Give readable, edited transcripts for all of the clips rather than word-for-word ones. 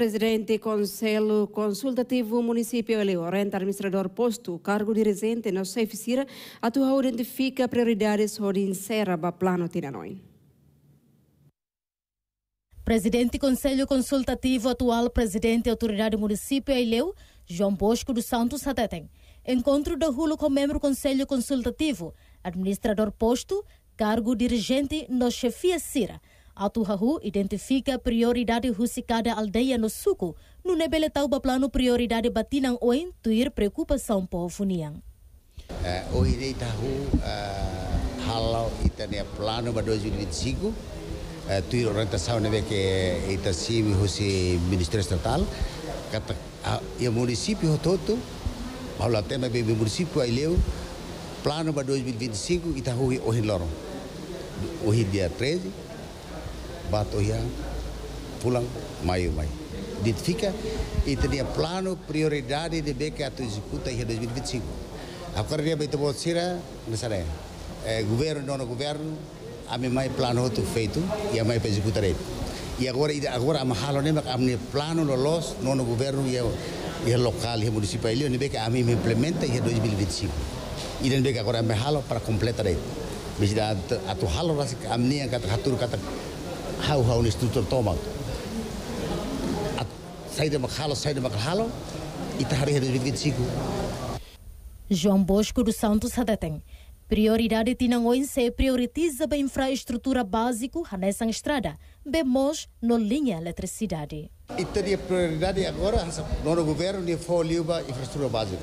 Presidente Conselho Consultativo Município orienta administrador posto cargo dirigente na sua oficina atua identifica prioridades onde insera o plano Tinanoi. Presidente Conselho Consultativo atual Presidente Autoridade Município Ileu, João Bosco dos Santos Hateteng. Encontro da Hulu com membro Conselho Consultativo, administrador posto, cargo dirigente no chefia Sira. Atuhahu identifica prioridade rusicada aldeia no suco, no nebele tauba plano prioridade batinang oin tuir preocupação povuniang. Hoje dei tahu halau itania plano para 2025, tuir orientação nebe que itasivi husi Ministério Estatal, kata e município todo, halau tema bebe município Ileu, plano para 2025 itahu hoje lorong, hoje dia 13 bato ya pulang maio. Identifica e tinha plano prioridade de beca atu executa em 2025. Agora dia beto bolsira, nasare. Governo não governo, a mai plano tu feito e a mai para executar ele. E agora a mahalo nem a minha plano lolos não governo e local e municipal ele nem beca a mim implementa em 2025. E nem beca agora a mahalo para completar ele. Bisa atu halo rasa a minha kata hau estrutura toma. Saída makhalo, ita hari 2025. João Bosco dos Santos Hateteng. Prioridade tinangoin se prioritiza a infraestrutura básico nessa estrada, bemos no linha eletricidade. Ita dia prioridade agora, no governo dia folio ba infraestrutura básica.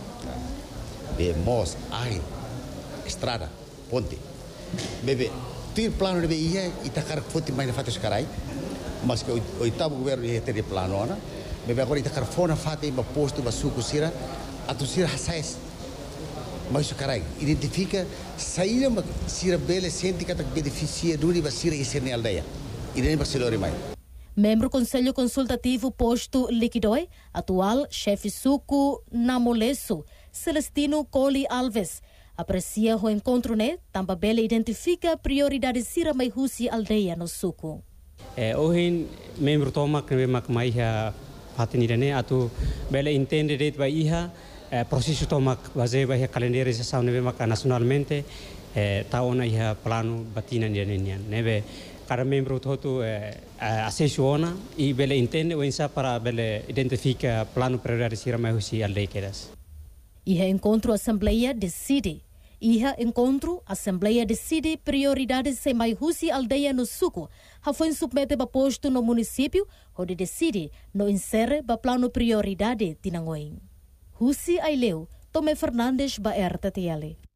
Bemos ai estrada, ponte. Bebe ter plano de BIA e tacar foto mais na fato escarai, mas que o oitavo governo ia ter plano ana, mas agora tacar fona fato em posto basuco sira, a tosira hasais, mas escarai identifica saída sira bela sente que beneficia do de basira e ser na aldeia, e nem Barcelona mais. Membro Conselho Consultativo posto Liquidoi, atual chefe suco Namoleso, Celestino Coli Alves. Aprecia o encontro, né? Tampa Bela identifica prioridade sira mai husi aldeia no suco. Hoje, membro tomak mai ha fatinirane atu Bela entende det vai iha processo tomak base vai calendarização neve mak nacionalmente taona iha plano batina niranian neve cada membro todo assessiona e Bela entende o insa para Bela identifica plano prioridade sira mai husi aldeia quedas. Iha encontro assembleia decide. Iha encontro, Assembleia decide prioridades sem mais husi aldeia no suco. Ha foi submete ba posto no município, onde decide no insere ba plano prioridade tinangoin. Husi Aileu, Tomé Fernandes ba RTTL.